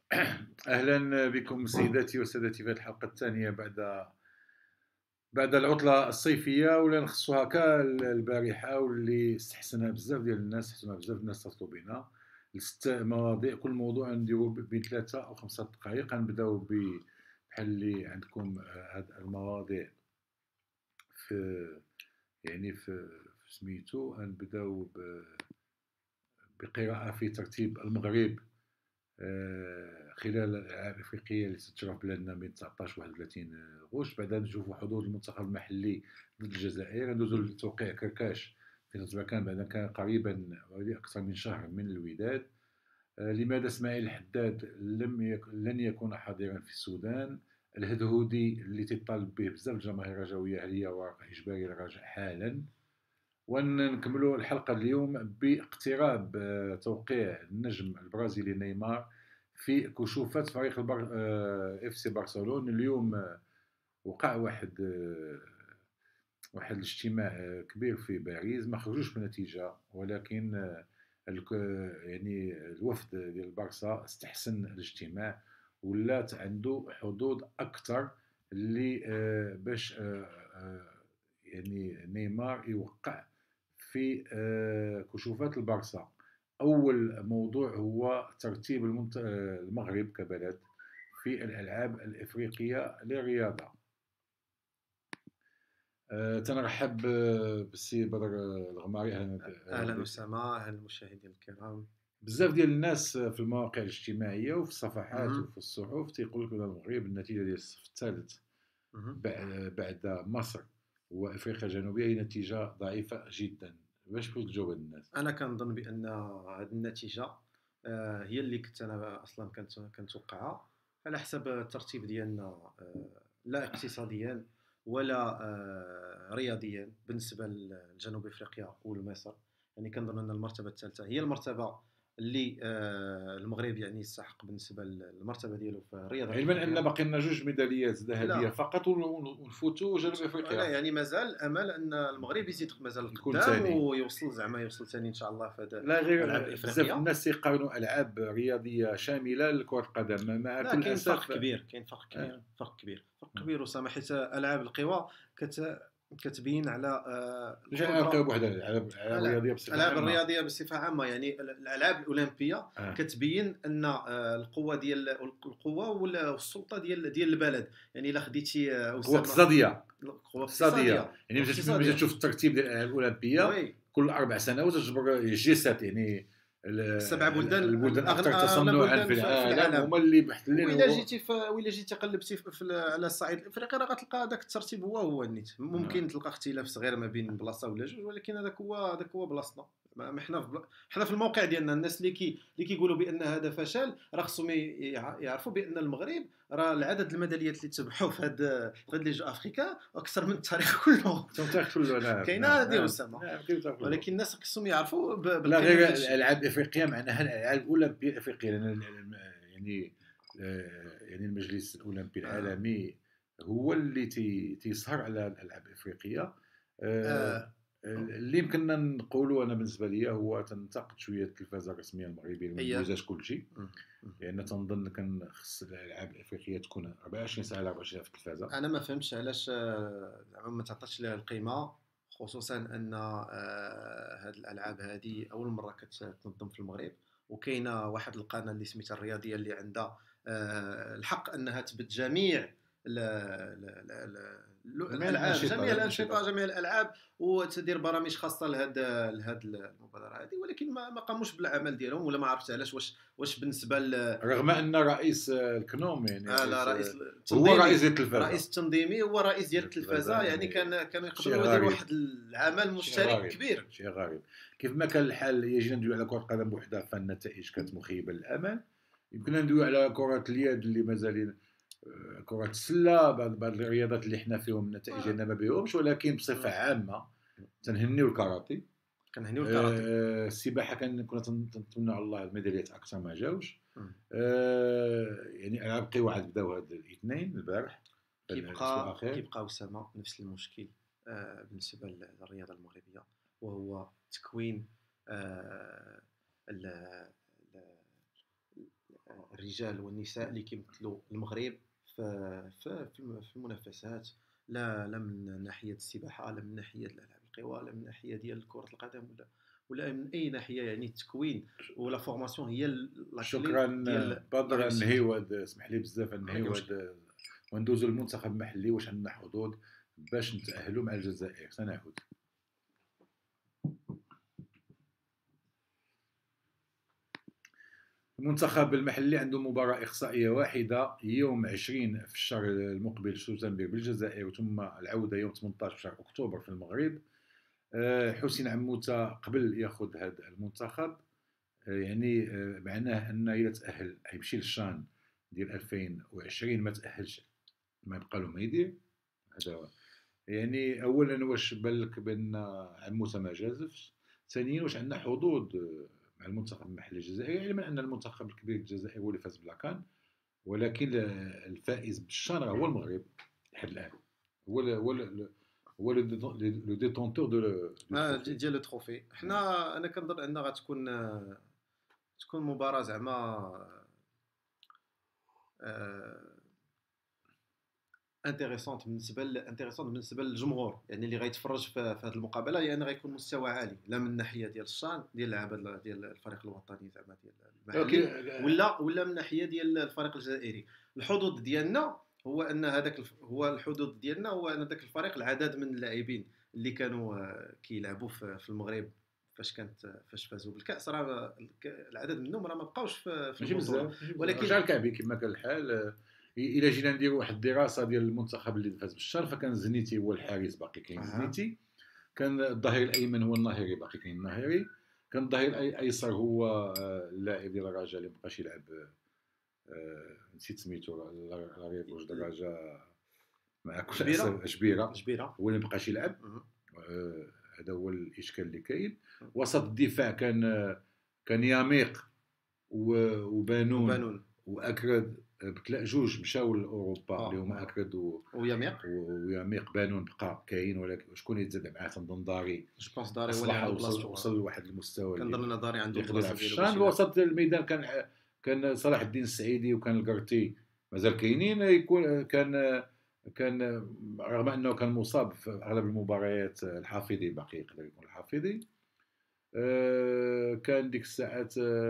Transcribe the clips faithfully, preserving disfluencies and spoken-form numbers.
أهلا بكم سيداتي وسادتي في هذه الحلقة الثانية بعد بعد العطلة الصيفية. ولا نخصوها هكا البارحة، واللي استحسنها بزاف ديال الناس، استحسنها بزاف الناس اتصلوا بينا لست مواضيع. كل موضوع نديرو بين ثلاثة أو خمسة دقائق. غنبداو ب بحال اللي عندكم هاد المواضيع في يعني في في سميتو. غنبداو ب- بقراءة في ترتيب المغرب آه، خلال الألعاب الأفريقية اللي ستجرى في بلادنا بين تسعطاش و واحد وثلاثين غشت. بعدها نشوفوا حظوظ المنتخب المحلي ضد الجزائر. ندوزو لتوقيع كركاش في تطبيقان بعد كان قريبا أكثر من شهر من الوداد. آه، لماذا اسماعيل الحداد لم يك... لن يكون حاضرا في السودان؟ الهدهودي اللي تطالب به بزاف الجماهير الرجويه، هل هي ورقه اجباري للرجاء حالا؟ ونكملوا الحلقة اليوم باقتراب آه، توقيع النجم البرازيلي نيمار في كشوفة فريق البر... آه، اف سي برشلونة. اليوم آه، وقع واحد آه، واحد الاجتماع آه، كبير في باريس، ما خرجوش بنتيجة، ولكن آه، الك- يعني الوفد ديال البارسا استحسن الاجتماع، ولات عنده حظوظ اكثر اللي آه، باش آه، آه، يعني نيمار يوقع في آه، كشوفات البارسا. أول موضوع هو ترتيب المنت... آه، المغرب كبلد في الألعاب الإفريقية للرياضة. آه، تنرحب آه، بالسي بدر آه، الغماري. أهلا أهلا أهلا بك. أسامة، أهلا المشاهدين الكرام. بزاف ديال الناس في المواقع الاجتماعية وفي الصفحات مهم. وفي الصحف تيقول لك بأن المغرب النتيجة ديال الصف الثالث مهم. بع- بعد مصر وأفريقيا الجنوبية هي نتيجة ضعيفة جدا. باش بغيت تجاوب هاد الناس؟ أنا كنظن بأن هذه النتيجة آه، هي اللي كنت أنا أصلا كنت كنتوقعها على حسب الترتيب ديالنا، آه، لا اقتصاديا ولا آه، رياضيا بالنسبة لجنوب أفريقيا ولمصر. يعني كنظن أن المرتبة الثالثة هي المرتبة اللي آه، المغرب يعني يستحق بالنسبة للمرتبة ديالو في الرياضة علما ان الإفريقية. باقي لنا جوج ميداليات ذهبيه لا فقط ون- ون- ونفوتوا جنوب لا، افريقيا. يعني مازال امل ان المغرب يزيد مازال يكون قدام ثاني. ويوصل، زعما يوصل ثاني ان شاء الله في هذا لا، العاب غير بزاف افريقيا. الناس يقارنوا العاب رياضيه شامله لكره القدم مع لا، كل كاين فرق اسف. كبير، كاين فرق كبير، آه. فرق كبير، فرق كبير اسامه، حيت العاب القوى كت كتبين على آه، مش نلقاو القدره. بوحدها الالعاب الألعاب العاب الرياضيه بصفه الالعاب عامه. الرياضيه بصفه عامه، يعني الالعاب الاولمبيه آه. كتبين ان آه، القوه ديال القوه والسلطه ديال ديال البلد. يعني الا خديتي آه، قوه اسامه اقتصاديه. القوه اقتصاديه الاقتصاديه، يعني القوه باش تشوف باش الاقتصاديه. تشوف الترتيب ديال الالعاب الاولمبيه وي كل اربع سنوات تجبر جي سات، يعني ال- السبع بلدان ال- البلدان الأغنى، اكثر أغنى تصنعا في بلدان في في العالم العالم. هما اللي محتلين. وإلا هو جيتي في وإلا جيتي قلبتي في في على الصعيد الإفريقي راه غتلقى هذاك الترتيب هو هو النيت. آه. ممكن تلقى اختلاف صغير ما بين بلاصة ولا جوج، ولكن هذاك هو هذاك هو بلاصتنا. ما ما حنا في بلا... حنا في الموقع ديالنا. الناس اللي كي اللي كيقولوا بان هذا فشل راه خصهم يع- يعرفوا بان المغرب راه العدد الميداليات اللي تبحوا في هاد في هاد لي جو افريكا اكثر من التاريخ كله. تنتهي كله. نعم كاينه نعم هذه نعم اسامه. نعم كيف كله. ولكن الناس خصهم يعرفوا ب- لا، بالقيمه غير ديال الشيء. الالعاب الافريقيه معناها الالعاب الاولمبيه الافريقيه، لان ال- ال- يعني آه، يعني المجلس الاولمبي آه. العالمي هو اللي تي- تيسهر على الالعاب الافريقيه. آه، آه. اللي يمكننا نقولوا انا بالنسبه لي هو تنتقد شويه التلفازه الرسميه المغربيه اللي ما هي ندوزاش كل شيء، مم. مم. لان تنظن كان خص الالعاب الافريقيه تكون أربعة وعشرين ساعه على أربعة وعشرين ساعه في التلفازه. انا ما فهمتش علاش آه، زعما ما تعطاتش لها القيمه، خصوصا ان آه، هاد الالعاب هذه اول مره كتنظم في المغرب. وكاينه واحد القناه اللي سميتها الرياضيه اللي عندها آه، الحق انها تبت جميع ال- ال- ال- ال- جميع الالعاب، الانشطه جميع الانشطه الانشطه، جميع الالعاب، وتدير برامج خاصه لهاد لهاد المبادره هذه. ولكن ما ما قاموش بالعمل ديالهم، ولا ما عرفت علاش. واش واش بالنسبه ل رغم ان رئيس الكنوم يعني آه لا، رئيس رئيس هو رئيس التنظيمي، التلفازه. رئيس التنظيمي هو رئيس ديال التلفازه التلفازه. يعني يعني كان كانوا شيء يقدروا يديروا غريب. واحد العمل شيء مشترك غريب. كبير. شيء غريب. كيف ما كان الحال يجينا ندوي على كرة القدم بوحدها فالنتائج كانت مخيبة للأمل، يمكننا ندوي على كرة اليد اللي مازالين، آه، كرة السلة، بعض بعض الرياضات اللي حنا فيهم النتائج آه. ديالنا ما بيهمش، ولكن بصفة مم. عامة تنهنيو الكاراتي. كنهنيو الكاراتي. آه، السباحة كان كنا تن- تنتمنى على الله الميداليات أكثر ما جاوش. مم. آه، يعني ألعاب قوى عاد بداو هاد الاثنين البارح الأسبوع كيبقى الأخير. كيبقى أسامة نفس المشكل آه بالنسبه للرياضه المغربيه، وهو تكوين آه ال- ال- الرجال والنساء اللي كيمثلوا المغرب في في في المنافسات، لا لا من ناحيه السباحه، لا من ناحيه الالعاب القوى، لا من ناحيه ديال كره القدم، ولا ولا من اي ناحيه. يعني التكوين ولا فورماسيون هي لا شكرا كلي ديال بدر. لا نهي وهاد اسمح لي بزاف نهي كاين مشكل. وهاد وندوزو للمنتخب المحلي. واش عندنا حظوظ باش نتاهلوا مع الجزائر؟ سنعود. المنتخب المحلي عنده مباراة إقصائية واحدة يوم عشرين في الشهر المقبل شتنبر بالجزائر، ثم العودة يوم ثمانية عشر في شهر أكتوبر في المغرب. حسين عموتة قبل ياخذ هذا المنتخب، يعني معناه أن إذا تأهل يمشي للشان ديال ألفين وعشرين، ما تأهلش ما يبقى له ما يدير. هذا يعني أولا واش بالك بأن عموتة ما جازفش؟ ثانيا واش عندنا حظوظ مع المنتخب المحلي الجزائري، علما يعني ان المنتخب الكبير الجزائري هو اللي فاز بلاكان، ولكن الفائز بالشان هو المغرب لحد الان، هو هو هو لو ديتونتور دو اه ديال لو تروفي. حنا انا كنظن انها غتكون تكون مباراه زعما انتريسونت بالنسبه انتريسونت بالنسبه للجمهور، يعني اللي غيتفرج في هذه المقابله، لان يعني غيكون مستوى عالي، لا من الناحيه ديال الشان ديال اللعابه ديال الفريق الوطني زعما ديال المحلي، ولا ولا من الناحيه ديال الفريق الجزائري. الحظوظ ديالنا هو ان هذاك هو الحظوظ ديالنا هو ان ذاك الفريق العدد من اللاعبين اللي كانوا كيلعبوا في المغرب فاش كانت فاش فازوا بالكاس، راه العدد منهم راه ما بقاوش في البطوله. ولكن رجع الكعبي كما كان الحال. الى جينا نديروا واحد الدراسه ديال المنتخب اللي فاز بالشان، فكان زنيتي هو الحارس، باقي كاين أه. زنيتي كان الظهير الايمن هو الناهري، باقي كاين الناهري، كان الظهير الايسر هو اللاعب ديال الرجاء اللي مابقاش يلعب، نسيت سميتو، الغريب واش دراجه مع كل اسف جبيره جبيره هو اللي مابقاش يلعب. هذا هو الاشكال اللي كاين. وسط الدفاع كان كان ياميق وبانون وبانون واكرد، بكلا جوج مشاو لاوروبا اللي هما اكرد و... وياميق وياميق. بانون بقى كاين، ولكن شكون يتزاد معاه؟ تنظن داري. جو بونس داري هو اللي عنده بلاصتو، وصل لواحد المستوى كنظن ان داري عنده بلاصتو في الشان. وسط الميدان كان كان صلاح الدين السعيدي وكان القرتي مازال كاينين. يكون كان كان رغم انه كان مصاب في اغلب المباريات الحافظي، باقي يقدر يكون الحافظي. كان ديك الساعات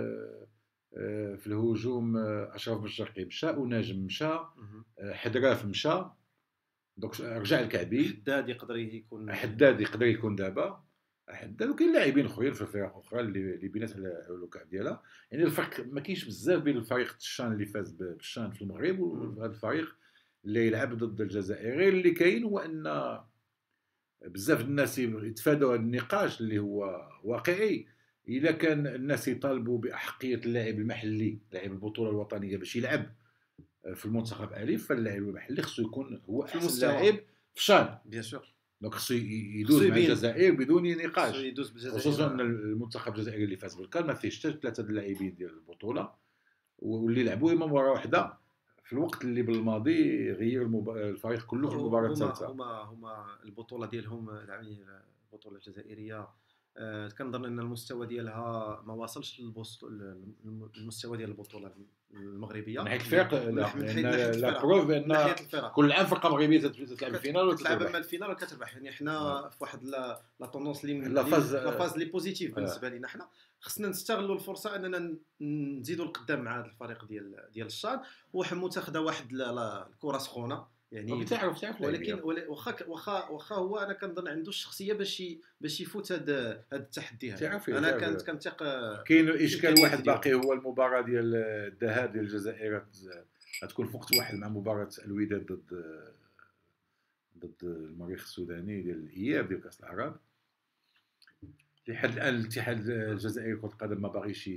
في الهجوم اشرف بالشرقي مشى، وناجم مشى، حدراف مشى، دونك رجع الكعبي. حداد يقدر يكون حداد يقدر يكون دابا حداد. وكاين لاعبين اخرين في الفرق اخرى اللي اللي بينات على الكعب ديالها. يعني الفرق ما كاينش بزاف بين الفريق الشان اللي فاز بالشان في المغرب وهذا الفريق اللي يلعب ضد الجزائر. غير اللي كاين هو ان بزاف الناس يتفادوا هذا النقاش اللي هو واقعي. الا كان الناس يطالبوا باحقيه اللاعب المحلي، لاعب البطوله الوطنيه، باش يلعب في المنتخب الف، فاللاعب المحلي خصو يكون هو احسن لاعب في الشان بيان سور. دونك خصو يدوز مع الجزائر بدون نقاش، خصوصا ان بالجزائر المنتخب الجزائري اللي فاز بالكان ما فيهش حتى ثلاثه اللاعبين ديال البطوله، واللي لعبوا اما مباراه واحده في الوقت اللي بالماضي غير المب... الفريق كله في المباراه الثالثه. هما هما البطوله ديالهم يعني البطوله الجزائريه أه كنظن ان المستوى ديالها ما واصلش للمستوى ديال البطوله المغربيه من حيث الفرق. لا لا بروف بان كل عام فرقه مغربيه تتلعب الفينال وتلعب اما الفينال وكتربح. يعني حنا آه. في واحد لا طوندونس لي لا فاز لا فاز لي بوزيتيف آه. بالنسبه لينا حنا خصنا نستغلوا الفرصه اننا نزيدوا القدام مع هذا الفريق ديال ديال الشان. وحمو تاخذ واحد الكره سخونه يعني بتعرف تعرف ولكن واخا واخا واخا هو انا كنظن عنده الشخصيه باش باش يفوت هذا هذا التحدي هذا. انا كنت كنثق. كاين اشكال واحد باقي هو المباراه ديال الذهاب ديال الجزائر غتكون في وقت واحد مع مباراه الوداد ضد ضد المريخ السوداني ديال الاياب ديال كاس العرب. لحد الان الاتحاد الجزائري كره القدم ما باغيش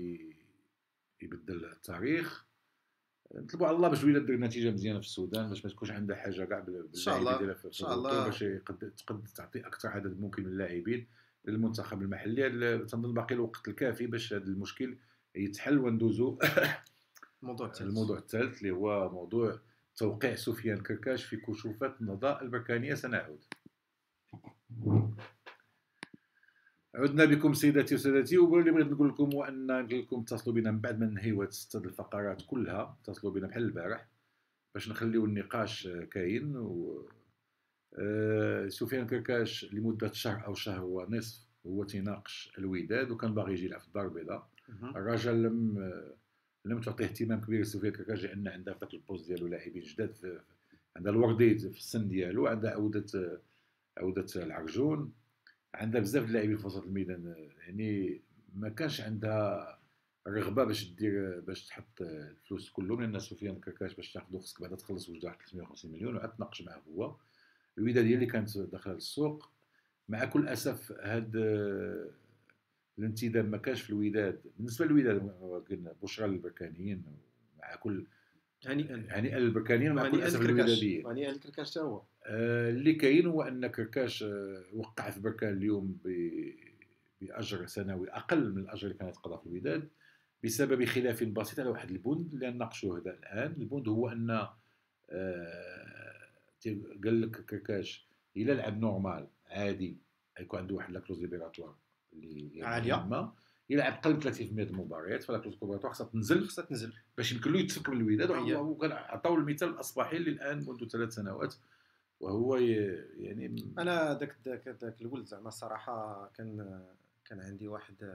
يبدل التاريخ. نطلبوا على الله باش الوداد دير نتيجه مزيانه في السودان، باش ما تكونش عندها حاجه كاع باللاعبين ديالها في البطوله، باش تقد تعطي اكثر عدد ممكن من اللاعبين للمنتخب المحلي. تنظن باقي الوقت الكافي باش هذا المشكل يتحل وندوزوا الموضوع الثالث الموضوع الثالث اللي هو موضوع توقيع سفيان كركاش في كشوفات النضاء البركانيه. سنعود. عدنا بكم سيداتي وسادتي، واللي بغيت نقول لكم هو ان نقول لكم اتصلوا بنا من بعد ما ننهيو هاد السته الفقرات كلها، اتصلوا بنا بحال البارح باش نخليو النقاش كاين. و آه، سفيان كركاش لمده شهر او شهر ونصف هو تيناقش الوداد وكان باغي يجي يلعب في الدار البيضاء. الرجل لم لم تعطيه اهتمام كبير لسفيان كركاش لان عندها في ذاك البوست ديالو لاعبين جداد، عندها الورديد في السن ديالو، عندها عوده عوده العرجون، عندها بزاف د اللاعبين في وسط الميدان. يعني ما كانش عندها الرغبه باش دير باش تحط الفلوس كلهم، لان سفيان كركاش باش تاخذو خصك بعدا تخلص واحد ثلاثمية وخمسين مليون وعاد تناقش معاه هو. الوداد هي اللي كانت داخله للسوق. مع كل اسف هاد الانتداب ما كانش في الوداد. بالنسبه للوداد قلنا بشرى للبركانيين، مع كل هنيئا هنيئا للبركانيين، مع كل اسف الوداديين. هنيئا للكركاش حتى هو. آه اللي كاين هو ان كركاش آه وقع في بركان اليوم باجر سنوي اقل من الاجر اللي كان يتقاضى في الوداد بسبب خلاف بسيط على واحد البند اللي نناقشوه هذا الان. البند هو ان آه قال لك كركاش الى لعب نورمال عادي يكون عنده واحد لاكلوز ليبراتوار اللي عاليه، يلعب قل ثلاثين بالمئة د المباريات، فلاكلوز ليبراتوار خاصها تنزل خاصها تنزل باش يمكن له يتفك من الوداد. وكان عطاو المثال الاصبحي اللي الان منذ ثلاث سنوات وهو يعني انا داك داك داك الولد زعما الصراحه كان كان عندي واحد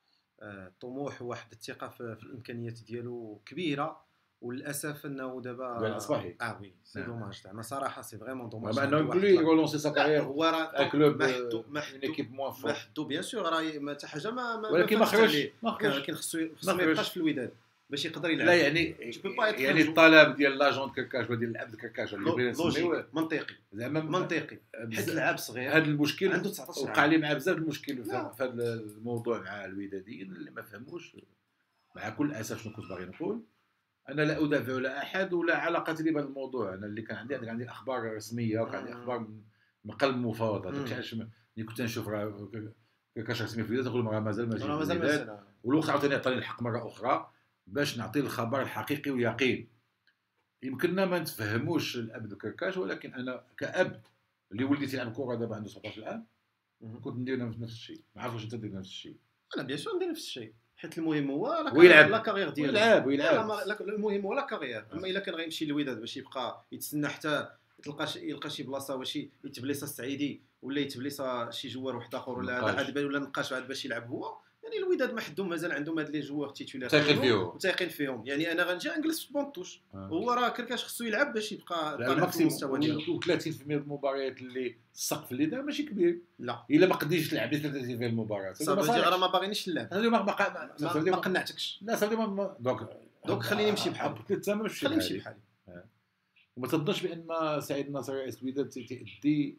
طموح وواحد الثقه في الامكانيات ديالو كبيره، وللاسف انه دابا الاصبحي اه وي سي دوماج زعما صراحه سي فريمون دوماج. ما انه يقول لي رولونسي سا كارير هو راه كلوب محدو ايكيب موان فور محدو بيان سور، راه ما حتى حاجه ما ولكن ما خرجش ولكن خصو خصو ما يبقاش في الوداد باش يقدر يلعب. لا يعني يعني الطلب ديال لاجون كركاش وديال العبد كركاش اللي بغينا نسميوه منطقي زعما منطقي، حيت اللاعب صغير. هذا المشكل عنده تسعطاش سنه وقع لي مع بزاف المشكل في هذا الموضوع مع الوداديين اللي ما فهموش. مع كل اسف شنو كنت باغي نقول، انا لا ادافع على احد ولا علاقه لي بهذا الموضوع. انا اللي كان عندي عندي اخبار رسميه وكان عندي اخبار من قلب مفاوضات. داك علاش ملي كنت نشوف راه كركاش رسمي في الوداد نقول راه مازال ما جاش في الوداد، والوقت عاوتاني عطاني الحق مره اخرى باش نعطي الخبر الحقيقي واليقين. يمكننا ما نتفهموش الاب كركاش، ولكن انا كاب اللي ولدي تيلعب كره دابا عنده سبعطاش عام كنت ندير نفس الشيء. ما عرفتش انت دير نفس الشيء. انا بيان سور ندير نفس الشيء، حيت المهم هو ويلعب لا كارير ديالو ويلعب ويلعب المهم هو لا كارير. اما الا كان غيمشي للوداد باش يبقى يتسنى حتى تلقى يلقى شي بلاصه واش يتبليص السعيدي ولا يتبليص شي جوار واحد اخر ولا هذا عاد ولا نقاش عاد باش يلعب هو. يعني الوداد ما حدهم مازال عندهم هاد لي جوار تيتولار تايقين فيهم وتايقين فيهم. يعني انا غنجي نجلس في بونطوش هو راه كركاش خصو يلعب باش يبقى طالع في المستوى ديالو. ثلاثين بالمئة من المباريات اللي السقف اللي دار ماشي كبير. لا الا ما قديتش تلعب ثلاثين بالمئة من المباريات صافي راه ما باغينيش نلعب. هذا ما ما ما قنعتكش. لا صافي ما دونك دونك خليني نمشي بحالي. قلت تما ماشي خليني نمشي بحالي. وما تظنش بان سعيد الناصر رئيس الوداد تيأدي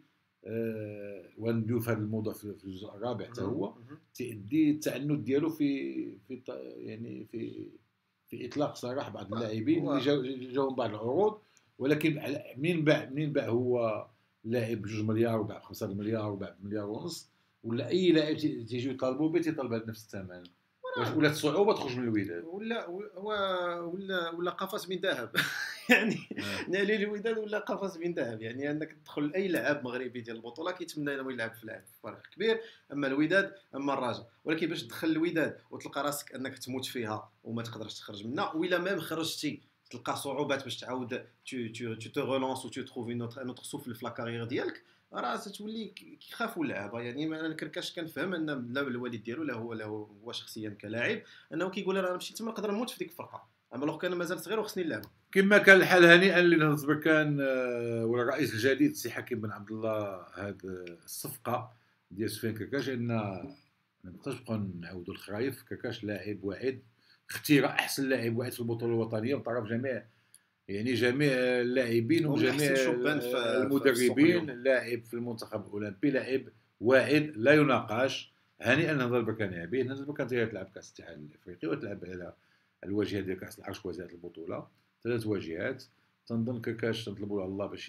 أه وندوي في هذا الموضوع في الجزء الرابع حتى هو تأدي التعنت ديالو في في يعني في في اطلاق سراح بعض اللاعبين اللي جاو جاهم بعض العروض، ولكن منين باع منين باع هو لاعب بجوج مليار وباع بخمسة مليار وباع بمليار ونص، ولا اي لاعب تيجيو يطالبوا به تيطالب بنفس الثمن. ولات صعوبه تخرج من الوداد ولا ولا ولا قفص من ذهب. يعني نالي الوداد ولا قفص من ذهب. يعني انك تدخل اي لاعب مغربي ديال البطوله كيتمنى انه يلعب في لاعب فريق كبير، اما الوداد اما الرجاء. ولكن باش تدخل الوداد وتلقى راسك انك تموت فيها وما تقدرش تخرج منها، وإلا ميم خرجتي تلقى صعوبات باش تعاود تو تو تو رولونس و تو تروف اون اوتر سوفل في لا كارير ديالك، راه تولي كيخافوا اللعابه. يعني انا كركاش كنفهم ان لا الوالد ديالو لا هو لا هو شخصيا كلاعب انه كيقول انا مشيت تما نقدر نموت في ديك الفرقه، اما لو كان مازال صغير وخصني نلعب. كما كان الحال هنيئا لنهضه بركان ولا الرئيس الجديد السي حكيم بن عبد الله. هذه الصفقه ديال سفيان كركاش ان ما نقدرش نبقاو نعاودوا الخرايف. كركاش لاعب واعد، اختير احسن لاعب واعد في البطوله الوطنيه من طرف جميع يعني جميع اللاعبين وجميع المدربين. لاعب في المنتخب الاولمبي، لاعب واعد لا يناقش. هنيئا نهضه بركان به. نهضه بركان تلعب كاس الاتحاد الافريقي وتلعب على الواجهه ديال كاس العرش وزاره البطوله، ثلاث واجهات. تنظن كركاش تنطلبوا على الله باش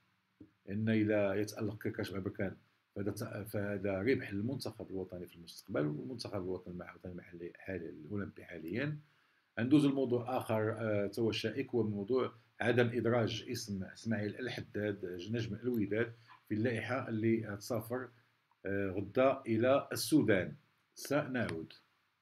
ان الى يتالق كركاش مع بركان فهذا فهذا ربح للمنتخب الوطني في المستقبل، والمنتخب الوطني المحلي حاليا الاولمبي حاليا. ندوز الموضوع اخر تو شائك، هو موضوع عدم ادراج اسم اسماعيل الحداد نجم الوداد في اللائحه اللي تسافر غدا إلى السودان. سنعود.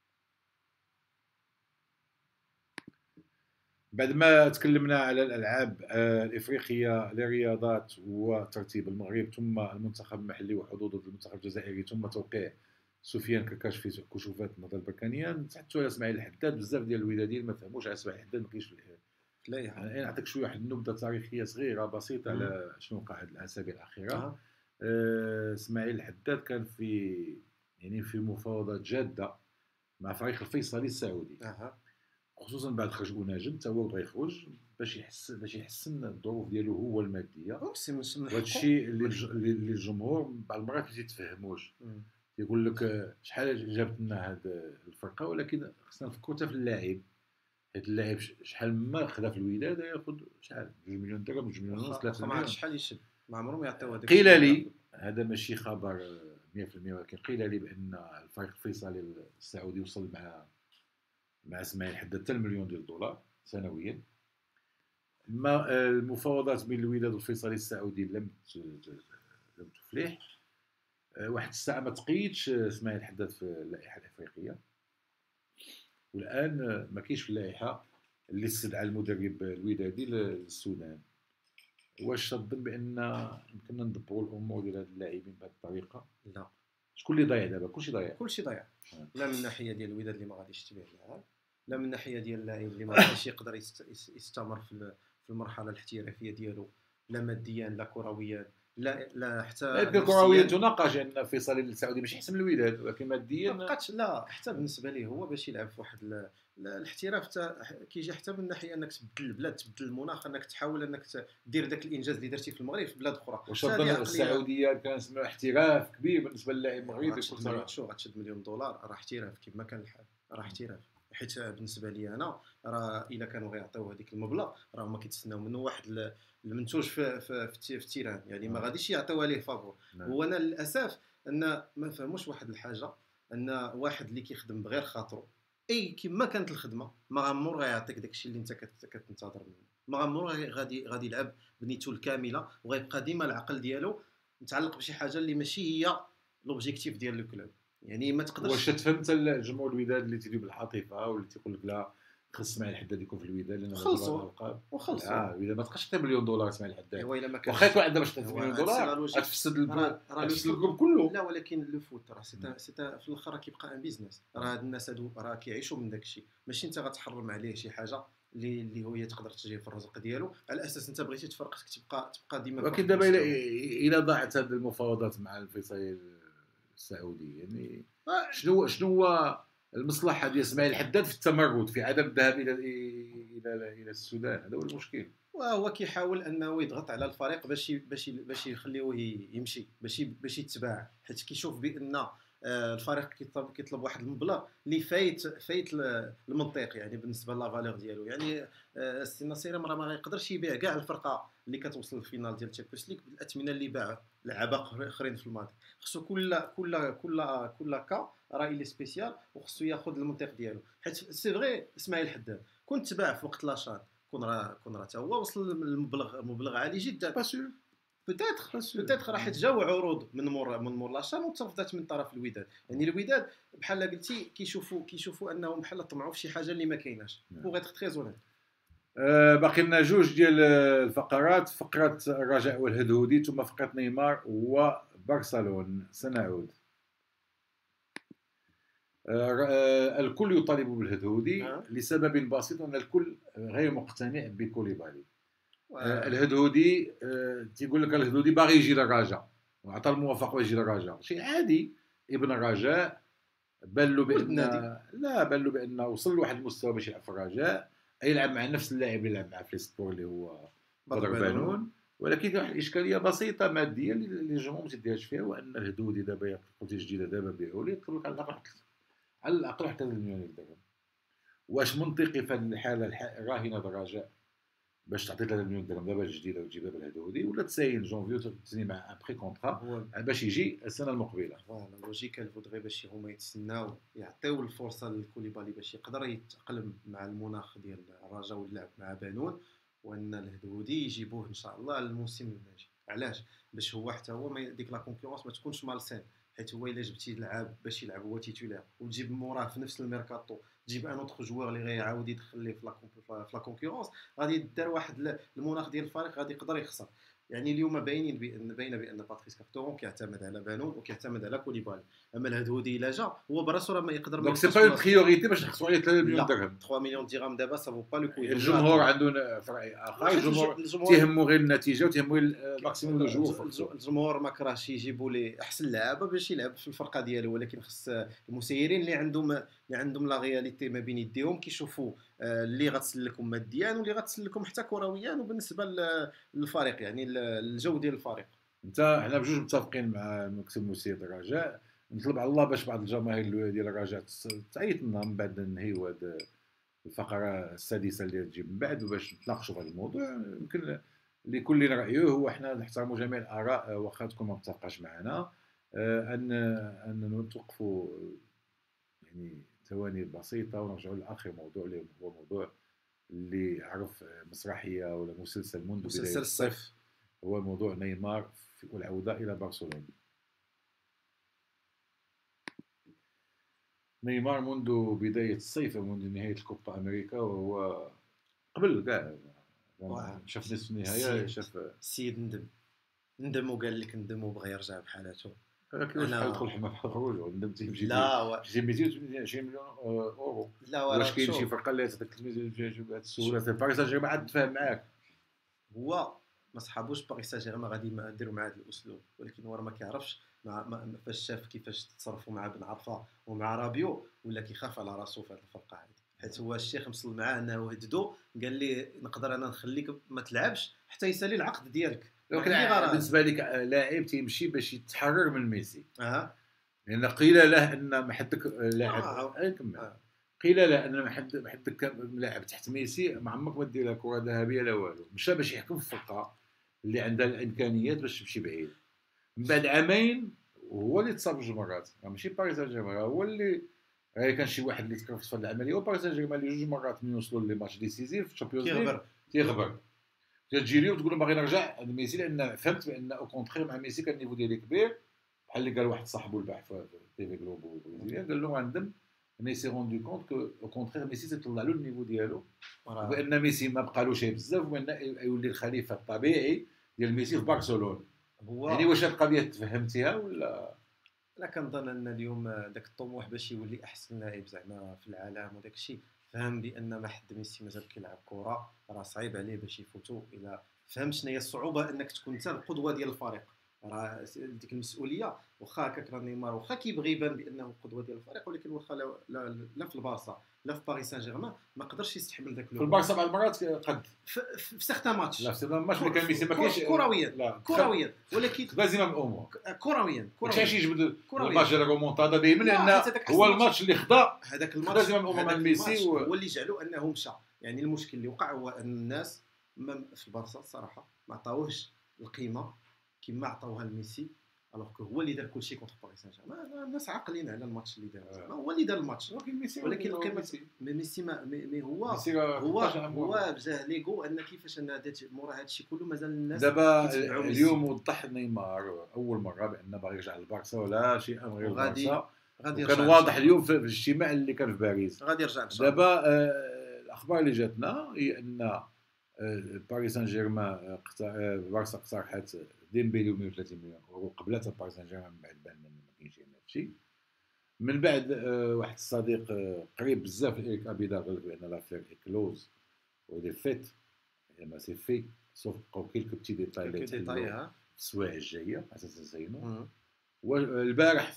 بعد ما تكلمنا على الألعاب الإفريقية للرياضات وترتيب المغرب ثم المنتخب المحلي وحظوظ المنتخب الجزائري ثم توقيع سفيان كركاش في كشوفات النهضة البركانية، نتحدثوا على اسماعيل الحداد. بزاف ديال الوداديين ما فهموش على اسماعيل الحداد، ما كاينش في لا يعني نعطيك شويه واحد النبذه تاريخيه صغيره بسيطه على شنو وقع هذه الاسابيع الاخيره. أه. أه اسماعيل الحداد كان في يعني في مفاوضات جاده مع فريق الفيصلي السعودي. أه. خصوصا بعد خرج ناجم حتى هو بغى يخرج باش يحسن باش يحسن الظروف ديالو هو الماديه. وهذا الشيء اللي اللي الجمهور بعض المرات ما تيتفهموش. يقول لك شحال جابت لنا هذه الفرقه، ولكن خصنا نفكروا حتى في اللاعب. حيت اللاعب شحال ما خدا في الوداد ياخذ شحال جوج مليون درهم جوج مليون ونص ثلاثة مليون. شحال يشد ما عمرهم ما يعطيو هذاك. قيل لي هذا ماشي خبر مية بالمية، ولكن قيل لي بان الفريق الفيصلي السعودي وصل مع مع اسماعيل الحداد حتى المليون ديال الدولار سنويا. المفاوضات بين الوداد والفيصلي السعودي لم لم تفلح. واحد الساعه ما تقيدش اسماعيل الحداد في اللائحه الافريقيه، والان ما كاينش في اللائحه اللي استدعى المدرب الودادي للسودان. واش تظن بان يمكننا ندبروا الامور ديال هاد اللاعبين بهذه الطريقه؟ لا. شكون اللي ضايع دابا؟ كلشي ضايع. كلشي ضايع. لا من الناحيه ديال الوداد اللي ما غاديش تبيع اللاعب، لا من الناحيه ديال اللاعب اللي ما غاديش يقدر يستمر في المرحله الاحترافيه ديالو، لا ماديا لا كرويا لا لا حتى كرويا تناقش ان فيصل السعودي ماشي احسن من الوداد، ولكن ماديا ما بقاتش. لا حتى بالنسبه ليه هو باش يلعب في واحد الاحتراف حتى كيجي حتى من ناحيه انك تبدل البلاد تبدل المناخ، انك تحاول انك دير داك الانجاز اللي درتي في المغرب في بلاد اخرى. واش السعوديه كان اسمها احتراف كبير بالنسبه للاعب مغربي؟ شو غتشد مليون دولار راه احتراف كما كان الحال، راه احتراف. حيت بالنسبه لي انا راه الا كانوا غيعطيو هذيك المبلغ راه ما كيتسناو منه واحد المنتوج في في في التيران، يعني ما غاديش يعطيوها ليه فابور. هو انا للاسف ان ما فهموش واحد الحاجه، ان واحد اللي كيخدم بغير خاطرو اي كما كانت الخدمه ما غامور غيعطيك داكشي اللي انت كتنتظر منه، ما غامور غادي غادي يلعب بنيته الكامله، وغيبقى ديما العقل ديالو متعلق بشي حاجه اللي ماشي هي لوبجيكتيف ديال الكلوب. يعني ما تقدرش. واش تفهمت الجمهور الوداد اللي تيديو بالعاطفه واللي تيقول لك لا خص اسماعيل الحداد يكون في الوداد لان خلصوا وخلصوا. اه الوداد ما تبقاش حتى مليون دولار اسماعيل الحداد. ايوا الا ما كانش واخا يكون عندنا باش ثلاثة مليون دولار غتفسد الجروب كله. لا ولكن لو فوت راه سيتا سيتا في الاخر كيبقى ان بيزنس. راه هاد الناس هادو راه كيعيشوا من داك الشيء، ماشي انت غتحرم عليه شي حاجه اللي اللي هي تقدر تجي في الرزق ديالو على اساس انت بغيتي تفرقك تبقى تبقى ديما. ولكن دابا الى الى ضاعت هذه المفاوضات مع الفيصلي السعودي يعني شنو شنو هو المصلحه ديال اسماعيل الحداد في التمرد في عدم الذهاب الى الى الى السودان؟ هذا هو المشكل. وهو كيحاول انه يضغط على الفريق باش باش باش يخليوه يمشي باش باش يتباع، حيت كيشوف بان الفريق كيطلب كيطلب واحد المبلغ اللي فايت فايت المنطق يعني بالنسبه لا فالور ديالو. يعني السي نصير راه ما غيقدرش يبيع كاع الفرقه اللي كتوصل للفينال ديال الشامبيونز ليغ بالاثمنه اللي باع لعابه اخرين في الماضي. خصو كل كل كل كل كا راه لي سبيسيال وخصو ياخذ المنطق ديالو. حيت سي فغي اسماعيل الحداد كنت تباع في وقت لاشان كون راه كون راه حتى هو وصل للمبلغ مبلغ عالي جدا. باسور بوتيتر بوتيتر راه حيت جاو عروض من مور من مور لاشان وترفضات من طرف الوداد. يعني الوداد بحال قلتي كيشوفوا كيشوفوا انهم بحال طمعوا في شي حاجه اللي ما كايناش. بوغ اتر تري زونيت. أه باقي لنا جوج ديال الفقرات، فقره الرجاء والهدهودي ثم فقره نيمار وبرشلونه. سنعود. أه الكل يطالب بالهدهودي أه؟ لسبب بسيط ان الكل غير مقتنع بكوليبالي. أه الهدهودي أه تيقول لك الهدهودي باغي يجي للرجاء وعطى الموافقه يجي للرجاء، شيء عادي. ابن الرجاء بان له بان لا بان له بانه وصل لواحد المستوى باش يلعب في الرجاء، يلعب مع نفس اللاعب اللي لعب مع فليسبور اللي هو بدر بانون. ولكن واحد الاشكاليه بسيطه ماديه اللي الجمهور ما تديهاش فيها، هو ان الهدودي دابا قلتي جديده دابا بيعوا لي يطلب لك على الاقل على الاقل حتى مليون درهم. واش منطقي في هذه الحاله الراهنه الرجاء باش تعطي ثلاثة مليون درهم دابا الجديده وتجيبها بالهدودي، ولا تساين جونفيو تسني مع ان بري كونطرا باش يجي السنه المقبله؟ فوالا لوجيكال فودغي باش هما يتسناو يعطيو الفرصه لكوليبالي باش يقدر يتاقلم مع المناخ ديال الرجاء واللعب مع بانون، وان الهدودي يجيبوه ان شاء الله الموسم الماجي. علاش؟ باش هو حتى هو ما ديك لا كونكورونس ما تكونش مالسين، حيت هو الا جبتي لعاب باش يلعب هو تيتولير وتجيب موراه في نفس الميركاتو تجيب ان اوتر جوار اللي غيعاود يدخل ليه في لا في لا كونكورونس، غادي يدار واحد المناخ ديال الفريق غادي يقدر يخسر. يعني اليوم باينين بان باينه بان باتريس كارتورون كيعتمد على بانون وكيعتمد على كوليبالي. اما الهدهودي الا جا هو براسو راه ما يقدر ما دونك سي با اون بريوريتي باش نحصلوا عليه ثلاثة مليون درهم. ثلاثة مليون درهم دابا سا فو با لو كو. الجمهور عنده فرع اخر، الجمهور تيهمو غير النتيجه وتيهمو الماكسيموم دو جوور. الجمهور ما كراهش يجيبوا ليه احسن لعابه باش يلعب في الفرقه ديالو، ولكن خص المسيرين اللي عندهم اللي عندهم لا رياليتي ما بين يديهم كيشوفوا اللي غتسلكم ماديا واللي غتسلكم حتى كرويا وبالنسبه للفريق، يعني الجو ديال الفريق. انت حنا بجوج متفقين مع المكتب المسير الرجاء. نطلب على الله باش بعض الجماهير ديال الرجاء تعيط لنا من بعد نهيو هذا الفقره السادسه اللي تجي من بعد باش نتناقشوا في هذا الموضوع. يمكن لكل رايه، هو حنا نحترموا جميع الاراء واخا تكون ما متفقاش معنا، ان ان نتوقفوا يعني ثواني بسيطه ونرجعوا لاخر موضوع اللي هو موضوع اللي عرف مسرحيه ولا مسلسل منذ مسلسل الصيف، هو موضوع نيمار والعوده الى برشلونه. نيمار منذ بدايه الصيف ومنذ نهايه الكوبا امريكا وهو قبل كاع شاف نصف النهايه شاف السيد ندم ندم وقال لك ندم وبغى يرجع بحالته. ولكن واش غيدخل حما في الخروج وندمتي بشي لا شي مئتين وثمانية وعشرين مليون اورو. لا واش كاين شي فرقه اللي تعطيك ثلاثمية مليون بهذه السهوله؟ باريس سان جيرمان عاد تفاهم معاك، هو ما صحابوش باريس سان جيرمان غادي يديروا مع هذا الاسلوب، ولكن هو ما كيعرفش مع فاش شاف كيفاش تصرفوا مع بن عرفه ومع رابيو ولا كيخاف على راسو في هذه الفرقه هذه. حيت هو الشيخ مصل معاه انه هددو قال لي نقدر انا نخليك ما تلعبش حتى يسالي العقد ديالك. ولكن بالنسبه لك لاعب تيمشي باش يتحرر من ميسي، اها لان يعني قيل له ان ما حدك لاعب آه. آه. قيل له ان ما حد ما حدك لاعب تحت ميسي ما عمرك ما دير له كره ذهبيه لا والو. مشى باش يحكم في الفرقه اللي عندها الامكانيات باش تمشي بعيد. من بعد عامين وهو اللي تصاب جوج مرات، ماشي باريس سان جيرمان هو اللي غير كان شي واحد اللي تكرفس في هذه العمليه. وباريس سان جيرمان اللي جوج مرات من يوصلوا لي ماتش ديسيزيف في الشامبيونز ليغ تيغبر تجي لي وتقول ما غادي نرجع عند ميسي، لان فهمت بان او كونترير مع ميسي كان النيفو ديالي كبير. بحال اللي قال واحد صاحبو البارح في تي في جلوبو برازيليان قال له غندم مي سي روندو كونت كو او كونترير ميسي تطلع له النيفو ديالو وان ميسي ما بقالوش بزاف وان يولي الخليفه الطبيعي ديال ميسي في برشلونه. هو يعني واش هاد القضيه تفهمتيها ولا لا؟ كنظن ان اليوم داك الطموح باش يولي احسن لاعب زعما في العالم وداك الشيء، فهم بان ما حد ميسي مازال كيلعب كره راه صعيب عليه باش يفوتوا. الى فهم شنو هي الصعوبه انك تكون انت القدوه ديال الفريق، راه ديك المسؤوليه. واخا هكاك راه نيمار واخا كيبغي يبان بانه القدوه ديال الفريق، ولكن واخا لا, لا, لا في البارسا لا في باريس سان جيرمان ما قدرش يستحمل داك. في البارسا بعض المرات قد في, في سيغتان ماتش لا في ماتش اللي كان ميسي ما كاينش كرويا كرويا ولكن لازم الامور كرويا كرويا كاينش يجبد الماتش ديال الرومونتادا دائما، لان هو الماتش اللي خدا هذاك الماتش لازم الامور مع ميسي و... هو اللي جعلو انه مشى. يعني المشكل اللي وقع هو ان الناس في البارسا الصراحه ما عطاوهش القيمه كما عطاوها لميسي، الوغ كو هو اللي دار كلشي كونتر باريس سان جيرمان. الناس عاقلين على الماتش اللي دار، آه. هو اللي دار الماتش، ولكن ميسي ولكن القيمه ميسي ما مي هو هو هو بجاه ليغو ان كيفاش انا مورا هذا الشيء كله مازال الناس دابا اليوم وضح نيمار اول مره بان باغي يرجع للبارسا ولا شيء غير البارسا. غادي كان واضح اليوم في الاجتماع اللي كان في باريس غادي يرجع ان شاء الله. دابا آه الاخبار اللي جاتنا هي ان آه باريس سان جيرمان البارسا اقترحت ديمبيلي مئة وثلاثين مليون اورو قبلتها باريس سان جيرمان. من بعد بان ما كاينش هذا الشيء. من بعد آه واحد الصديق آه قريب بزاف لإيريك ابيدا قال لك بان لافير اكلوز ودي فيت ما سي في سوف بقاو كيلكو بتي ديتاي اللي تحلوا السوايع الجايه حتى تزينوا. والبارح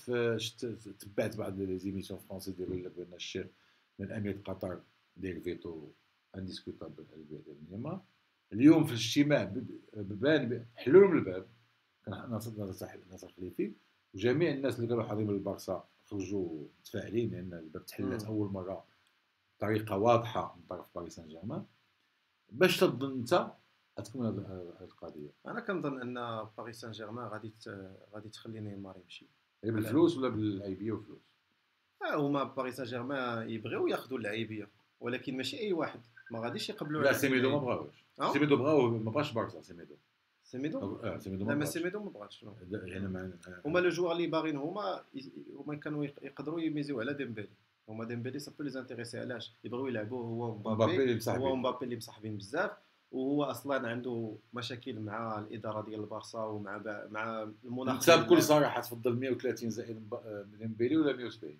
تبعت بعض لي زيميسيون فرونسي ديالوا لك بان الشيخ من امير قطر دير فيتو انديسكوتابل البيع ديال نيمار. اليوم في الاجتماع بان حلوا لهم الباب، كان ناصر ناصر خليفي وجميع الناس اللي كانوا حاضرين بالبارسا خرجوا متفائلين لان الباب تحلت اول مره بطريقه واضحه من طرف باريس سان جيرمان. باش تظن انت غتكون هذه القضيه؟ انا كنظن ان باريس سان جيرمان غادي غادي تخلي نيمار يمشي بالفلوس ولا باللعيبيه وفلوس. اه هما باريس سان جيرمان يبغيو ياخذوا اللعيبيه، ولكن ماشي اي واحد ما غاديش يقبلوا. لا سيميدو ما بغاوش، سيميدو بغاو ما بغاش بارسا. سيميدو سيميدو اه سيميدو لا ما ما بغاش. سيميدو ما بغاتش نو. يعني ما هما لو جوار اللي باغيين هما هما كانوا يقدروا يميزيو على ديمبيلي. هما ديمبيلي سا بو لي انتريسي علاش يبغيو يلعبوه هو مبابي ومبابي. اللي هو مصاحبين. ومبابي اللي مصاحبين بزاف، وهو اصلا عنده مشاكل مع الاداره ديال البارسا ومع با... مع المناخ انت ديال بكل اللعب. صراحه تفضل مية وثلاثين زائد مب- ديمبيلي ولا مية وسبعين؟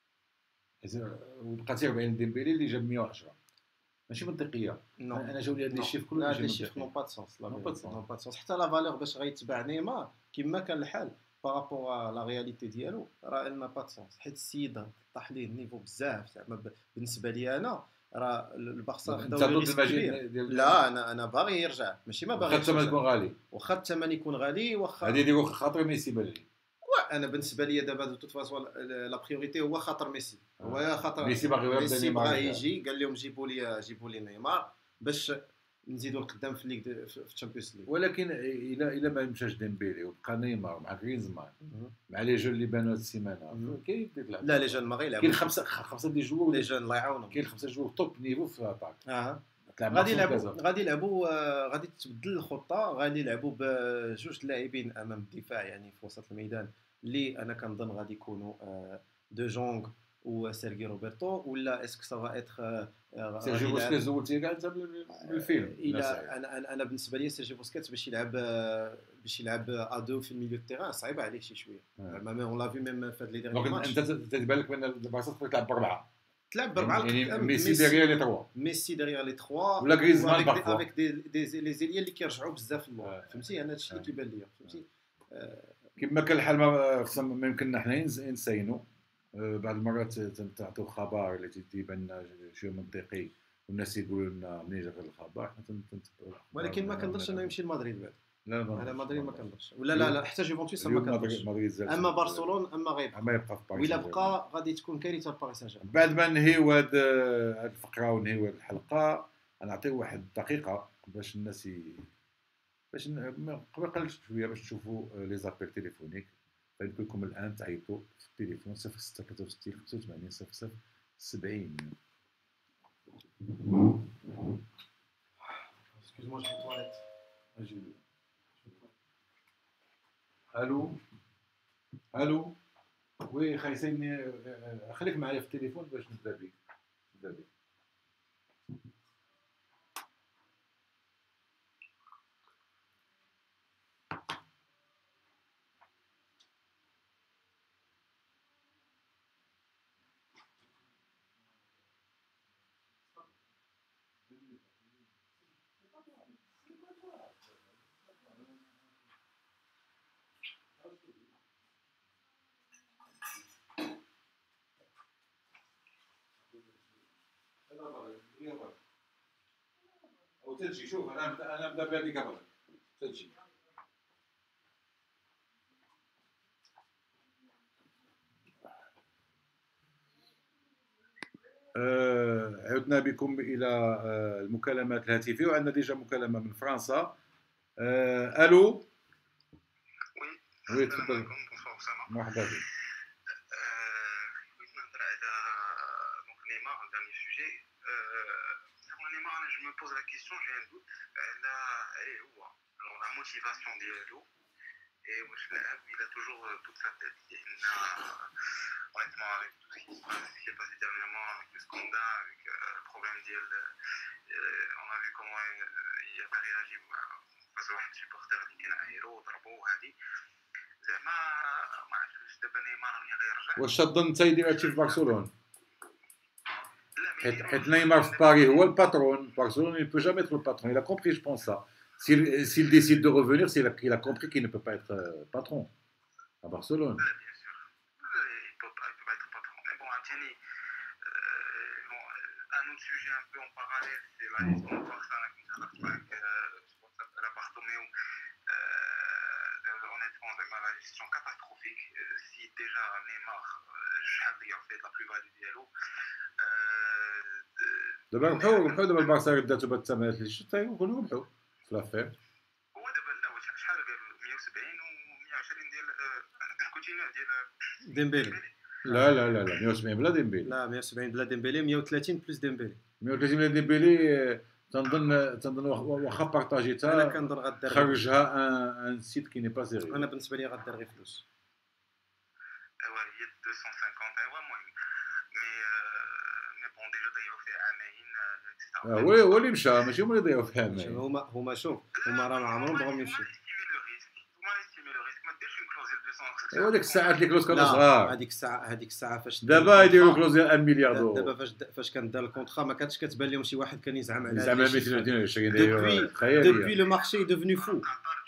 إذا- وبقات أربعين ديمبيلي اللي جاب مية وعشرة، ماشي منطقيه. نو انا جاوني هاد لي نو شيف لا كلهم هاد ماشي لي شيف نون منطقيه. با دو سونس. لا Non, pas de sens. نون با دو سونس. حتى لا فالور باش غيتباع نيمار كيما كان الحال بارابور لا رياليتي ديالو راه نا با دو سونس، حيت السيد طاح ليه النيفو بزاف. زعما ب- بالنسبه لي انا راه البارسا انت خداو ضد ريسك المجيء كبير. ديال لا انا انا باغي يرجع، ماشي ما باغيش خاطر ما يرجع. تكون غالي. واخا الثمن يكون غالي واخا هذه اللي خاطر ميسي بان لي. انا بالنسبه لي دابا دو توت فاسون لا بريوريتي هو خاطر ميسي. هو خاطر ميسي باغي يبدا ميسي نيمار بغا هكا. يجي قال لهم جيبوا لي جيبوا لي نيمار باش نزيدوا القدام في ليغ دو- في الشامبيونز ليغ. ولكن الى الى ما مشاش ديمبيلي وبقى نيمار مع غريزمان مع لي جون اللي بانوا هاد السيمانه مم. كاين بديت تلعب. لا لي جون ما غيلعبوا. كاين خمسه خمسه دي جوور. لي جون الله يعاونهم. كاين خمسه جوور توب نيفو في الاتاك. اه تلعب غادي ماكسيموم يلعبوا كذا. غادي يلعبوا آه، غادي تبدل الخطه. غادي يلعبوا بجوج لاعبين امام الدفاع يعني في وسط الميدان اللي انا كنظن غادي يكونوا آه، دو جونغ وسيرجي روبرتو. ولا اسكو سافا اتر سيرجيو بوسكيتس زولتي كاع انت بالفيلم. الى انا انا انا بالنسبه لي سيرجي بوسكيتس باش يلعب آه، باش يلعب ادو في الميليو تيران صعيبه عليه شي شويه. زعما اون لافي ميم في هاد لي ديرني دونك ماتش. انت تتبان لك بان البارسا تقدر تلعب باربعه. تلعب باربعه يعني القدام. ميسي ديريير لي تروا. ميسي ديريير لي تخوا ولا غريزمان افيك بارفوا. افيك دي دي لي زيليا اللي كيرجعوا بزاف اللور. آه. فهمتي انا هادشي اللي آه. كيبان ليا. فهمتي كما كان الحال ما ما يمكننا حنا نسينوا. آه، بعض المرات تعطيو خبر اللي تيبان لنا شي منطقي والناس يقولوا لنا منين جا هذا الخبر حنا تنتبعوا. ولكن ما كنظنش انه يمشي لمدريد بعد. لا لا انا مدريد ما كنظنش. ولا لا لا حتى جوفونتوس ما كنظنش. كنظنش. اما برشلونه اما غيبقى. اما يبقى في باريس. وإلا بقى غادي تكون كارثه لباريس سان جيرمان. بعد ما نهيو هاد هاد الفقره ونهيو هاد الحلقه نعطيو واحد دقيقه باش الناس ي... باش ن- قبل شويه باش تشوفوا لي زابيل تليفونيك. فيمكن لكم الان تعيطوا في التليفون صفر ستة ثلاثة وستين خمسة وثمانين صفر صفر سبعين. Excuse-moi, je vais aux toilettes. اجي. الو الو وي خايسين. خليك معايا في التليفون باش نبدا بك. نبدا بك. او تجي شوف انا انا نبدا بهذيك قبل تجي. آه عدنا بكم الى آه المكالمات الهاتفيه وعندنا ديجا مكالمه من فرنسا. آه الو وي تفضل. مرحبا بك. بغيت نهضر على دونك نيمار داني سوجي. نيمار انا جو مو بوز لا كيسيون جي ان دوت على ايه هو لا موتيفاسيون ديالو اي واش لاعب الى توجور توت سا تيت لان honnêtement avec tout ce qui s'est passé dernièrement avec le scandale avec le problème ديال on a vu comment il a réagi face à واحد supporter اللي كان عايرو وضربوه وهذه زعما ما عرفتش دابا نيمار ملي غيرجع. واش تظن انت يدير هادشي في برشلونه؟ حيت حيت نيمار في باري هو الباترون. برشلونه il peut jamais être le patron. Il a compris, je pense ça. S'il s'il décide de revenir, c'est qu'il a compris qu'il ne peut pas être patron à Barcelone. لا bien sûr il peut pas il peut pas être patron mais bon عاوتاني bon un autre sujet un peu en parallèle c'est la gestion de Barça. انا كنت هضرت معاك على بارتوميو. honnêtement زعما لا جيستيون كاتاستروفيك. سي ديجا نيمار شحال ضيع في لا بلوفالي ديالو. دابا ربحوا ربحوا دابا البارسا رداتو بهاد الثمنات اللي شفتها يقولوا ربحوا في لافير. هو دابا لا واش شحال قال مية وسبعين و مية وعشرين ديال كوتينيو ديال ديمبيلي. لا لا لا لا مية وسبعين بلا ديمبيلي. لا مية وسبعين بلا ديمبيلي. مية وثلاثين بلس ديمبيلي. مية وثلاثين بلا ديمبيلي تنظن تنظن واخا انا بارطاجيتها كنظن غدير خرجها ان ان سيت كي ني با سيريو. انا بالنسبه لي غدير غير فلوس. ايوا هي deux cent cinquante ايوا المهم مي مي بون ديجا ضيعوا فيه عامين هو هو اللي مشى ماشي هما اللي ضيعوا فيها شوف ماين. هما هما شوف هما راه ما عمرهم بغاو يمشيو. ايوا ديك الساعات اللي كلوز كانوا لا صغار. هذيك الساعه هذيك الساعه فاش دابا يديروا كلوز ديال واحد مليار دابا دولار. فاش فاش كان دار الكونطرا ما كانتش كتبان لهم شي واحد كان يزعم على زعما هذا مئتين واثنين وعشرين depuis خياليه. depuis le marché est devenu fou.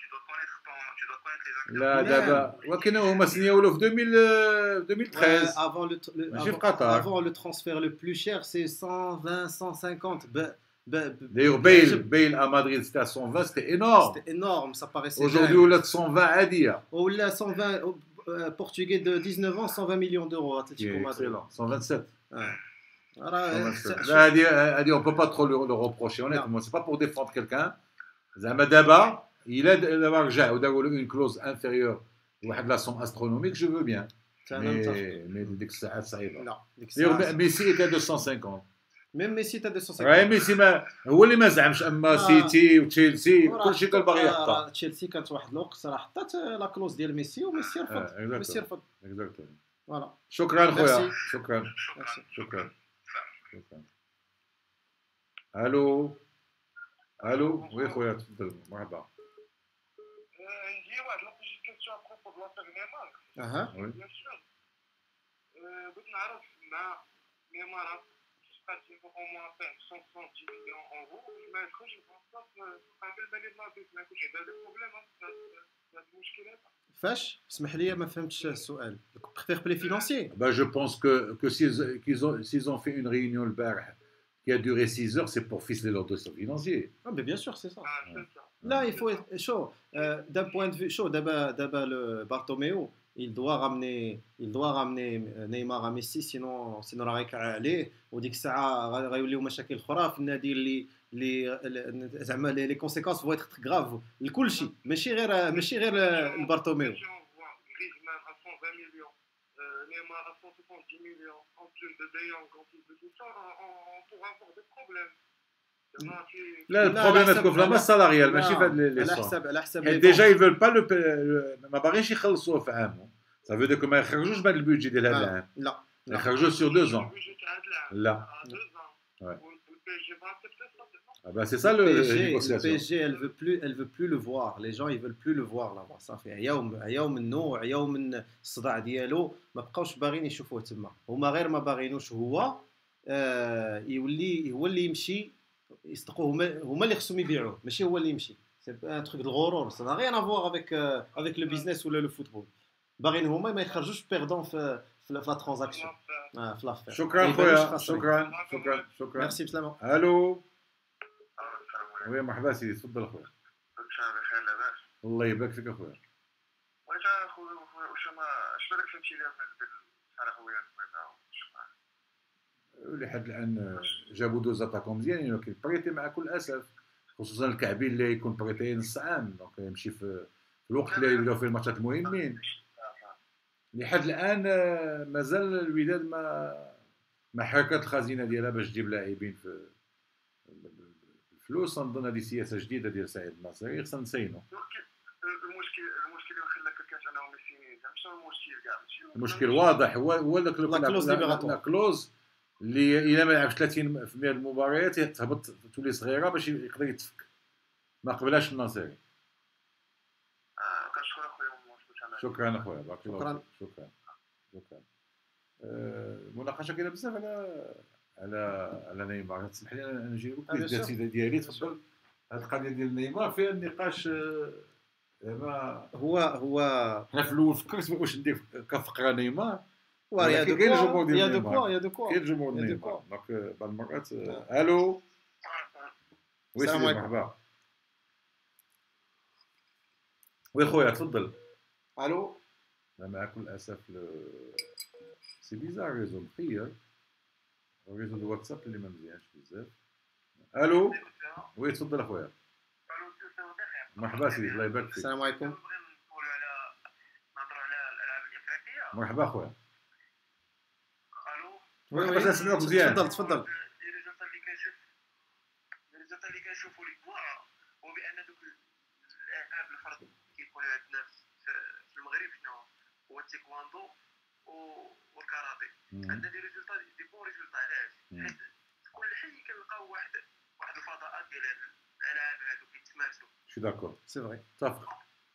لا دابا ولكن هما سنياولو في ألفين وثلاثة عشر. avant le tr- le- ماشي في avant, قطر. avant le transfert le plus cher c'est cent vingt cent cinquante ب ب ب- D'ailleurs Bale Bale à Madrid c'était à cent vingt, c'était énorme. c'était énorme, ça paraissait Aujourd'hui dingue. ولات cent vingt عاديه. Ou là cent vingt euh, portugais de dix-neuf ans cent vingt millions d'euros Qui Atlético est Madrid. excellent. cent vingt-sept. Ouais. cent راه vingt-sept. Là, elle dit, elle dit, on peut pas trop le, le reprocher honnêtement. C'est pas pour défendre quelqu'un. زعما دابا إلا دابا رجع وداروا له une clause inférieure واحد لا somme astronomique, je veux bien. انا متفق. Mais mais ديك الساعات صعيبه. لا ديك D'ailleurs الساعه ميسي était à deux cent cinquante. ميم ميسي تا deux cent cinquante. راهي ميسي ما هو اللي ما زعمش اما آه. سيتي وتشيلسي وراه كلشي كان باغي آه، يحطها. راه تشيلسي كانت واحد الوقت راه حطات لا كلوز ديال ميسي وميسي رفض. آه، ميسي رفض. Exactement. فوالا. شكرا خويا. Merci. شكرا Merci. شكرا شكرا. الو الو وي خويا تفضل مرحبا. j'ai واحد لا بوزيت كيسيون ا بروبو دو لافير نيمار. اها وي بيان سور بغيت نعرف مع نيمار قادين او موان cent soixante مليون اورو ما يدخلش الفرنسا في قابل بالي مدريد ما يكونش عنده دي بروبليم هاد المشكل هذا. فاش اسمح لي ما فهمتش السؤال. بريفير بلي فينانسيي. Bah, je pense que, que s'ils, qu'ils ont, s'ils ont fait une réunion le bar qui a duré six heures, c'est pour ficeler leur dossier financier. Ah mais bien sûr c'est ça. Ah, c'est ça. Là il faut être chaud euh, d'un point de vue chaud d'abord d'abord le Bartomeu il doit ramener il doit ramener Neymar à Messi sinon sinon راه غيكع عليه وديك الساعه غيوليو مشاكل اخرى في النادي اللي اللي زعما لي كونسيكونس فو être grave لكل شيء ماشي غير ماشي غير البارتوميو. Griezmann à cent vingt millions, euh, Neymar à cent soixante-dix millions, en plus de De Jong, en plus de tout ça, on, on pourra avoir des problèmes. لا البروبليم تكون في لا ماس سالاريال ماشي في هاد لي على سون. حسب على حسب حيت ديجا يفول با لو ما باغيش يخلصوه في عام. Ça veut dire que ما يخرجوش بهذا البيدجي ديال هذا العام. لا يخرجوه sur deux ans. لا. Ouais. Ah bah c'est ça le Le P S G, le négociation. P S G, elle veut plus, elle veut plus le voir. Les gens, ils veulent plus le voir là-bas. صافي عياو عياو منه عياو من الصداع ديالو ما بقاوش باغيين يشوفوه تما. هما غير ما باغينوش هو آه يولي هو اللي يمشي يصدقوا هما هما اللي خصهم يبيعوه ماشي هو اللي يمشي. سي ان تروك الغرور ça n'a rien à voir avec euh, avec le business ولا le football. باغيين هما ما يخرجوش بيردون في في لا ترانزاكسيون. اه في لافير. شكرا خويا شكرا شكرا شكرا. ميرسي بسلامه. الو وي مرحبا سيدي تفضل خويا. بخير لاباس. الله يبارك فيك اخويا. واش اخويا واش ما اش بالك فهمتي لي صار خويا لحد الان جابوا دو زاتاكون مزيانين ولكن بريتي مع كل اسف خصوصا الكعبي اللي يكون بريتي نص عام دونك يمشي في الوقت اللي يبداو فيه الماتشات المهمين. لحد الان مازال الوداد ما ما حركت الخزينه ديالها باش تجيب لاعبين في الفلوس. نظن هذه سياسه جديده ديال سعيد الناصري خصنا نسينو. المشكل المشكل اللي خلاك كاش انا وميسي زعما شنو المشكل كاع المشكل واضح هو هو داك لا كلوز اللي الا ما لعبش ثلاثين بالمئة المباريات تهبط تولي صغيره باش يقدر يتفك. ما قبلاش الناصري. اه كنشكر اخويا. شكرا اخويا بارك الله شكرا. فيك. شكرا شكرا. المناقشه كاينه بزاف على على على نيمار. تسمح لي انا نجي لك ديالي تفضل. هذه القضيه ديال نيمار فيها النقاش زعما هو هو حنا في الاول فكرت واش ندير كفقره نيمار. يا دو كاين الجمهور كوا ديال يا دو نيمار. كوا يا دو كوا كاين الجمهور يا دو نيمار كوا. دونك بعض المرات الو وي السلام سيدي عليكم. مرحبا. وي خويا تفضل. الو مع كل اسف سي بيزار ريزو مخير ريزو دو واتساب اللي ما مزيانش بزاف. الو وي تفضل اخويا. مرحبا سيدي الله يبارك فيك. السلام عليكم. نقولوا على نهضروا على الالعاب الافريقيه. مرحبا اخويا. الو وي مرحبا وي نسمعك مزيان. تفضل تفضل. لي ريزولتا اللي كنشوف لي ريزولتا اللي نشوفوا لي بوا هو بان دوك الالعاب الفرد كيكونوا عندنا في المغرب شنو هو التايكواندو والكاراتي عندنا دي ريزولطا دي بون ريزولطا علاش حيت في كل حي كنلقاو واحد واحد الفضاءات ديال الالعاب هادو كيتمارسوا شي داكور سي فري صافي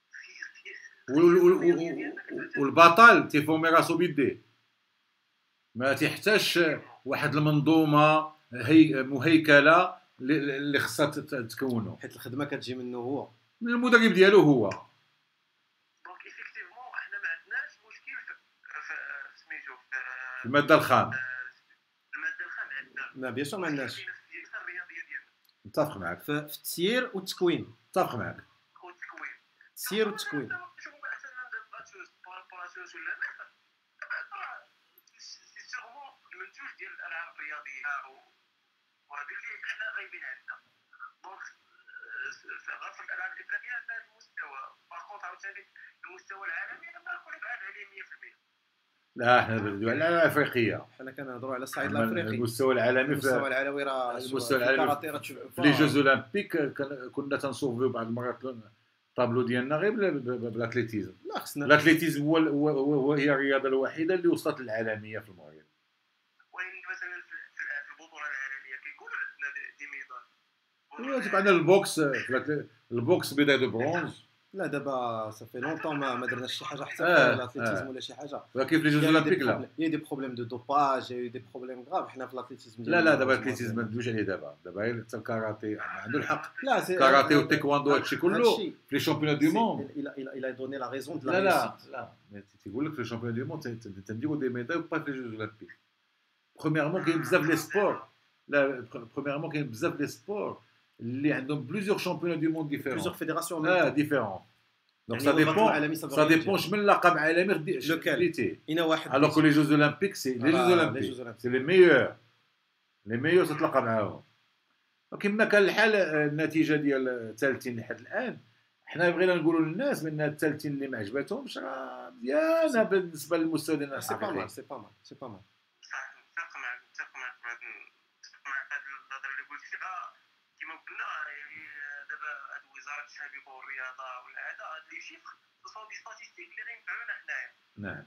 والبطل تيفهمي راسو بيديه ما تيحتاجش واحد المنظومه هي مهيكله اللي خصها تكونوا حيت الخدمه كتجي منه هو من المدرب ديالو هو. دونك ايفيكتيفمون حنا ما عندناش مشكل في سميتو في الماده الخام الماده الخام عندنا لا بيان سور ما عندناش الرياضيه ديالنا. نتفق معك في التسيير والتكوين نتفق معك والتكوين التسيير والتكوين نشوفوا احسن من بارابوراسيون ولا لا سي سيغمون المنتوج ديال الالعاب الرياضيه وهذا اللي حنا غايبين عندنا. دونك غير في الالعاب الافريقيه عندنا المستوى باغ عاوتاني المستوى العالمي ما نقول لك عاد عليه مية بالمية. لا حنا بدو على الافريقيه حنا كنهضروا على الصعيد الافريقي المستوى العالمي المستوى العالمي راه المستوى العالمي في لي جوز اولمبيك كنا تنصوفوا بعض المرات الطابلو ديالنا غير بالاتليتيزم. لا خصنا الاتليتيزم هو هو هي الرياضه الوحيده اللي وصلت للعالميه في المغرب. وين مثلا في البطوله العالميه كيكونوا عندنا دي ميدال تيبقى عندنا البوكس البوكس ميداي دو برونز. لا دابا صافي لونطون ما ما درناش شي حاجه حتى آه في الاتليتيزم آه. ولا شي حاجه ولكن في لي جوز اولمبيك لا يا دي بروبليم دو دوباج يا دي بروبليم غاف حنا في الاتليتيزم لا لا دابا الاتليتيزم ما ندويش عليه دابا دابا حتى الكاراتي عنده الحق لا سي كاراتي والتايكواندو هادشي كله في لي شامبيون دو موند. il a il a donné la raison de la لا لا réussite. لا تيقول لك في لي شامبيون دو موند تنديروا دي ميداي وبا في لي جوز اولمبيك. برومييرمون كاين بزاف لي سبور لا برومييرمون كاين بزاف لي سبور اللي عندهم بليزيور شامبيون دو موند ديفيرون plusieurs fédérations اه ديفيرون. Donc ça dépend, ça dépend شمن لقب عالمي خديتي. هنا واحد alors que les Jeux Olympiques c'est les Jeux Olympiques c'est les meilleurs les meilleurs تتلقى معاهم. وكما كان الحال النتيجه ديال الثالثين لحد الان حنا بغينا نقولوا للناس بان الثالثين اللي ما عجباتهمش راه مزيانه بالنسبه للمستوى ديالنا سي با مال سي با مال سي با مال نتفق معك نتفق معك نتفق معك هذه النظره اللي قلتيها كما قلنا يعني دابا هاد وزاره الشباب والرياضه ولا هذا هاد لي شيفر سون دي ستاتيستيك اللي غينفعونا حنايا. نعم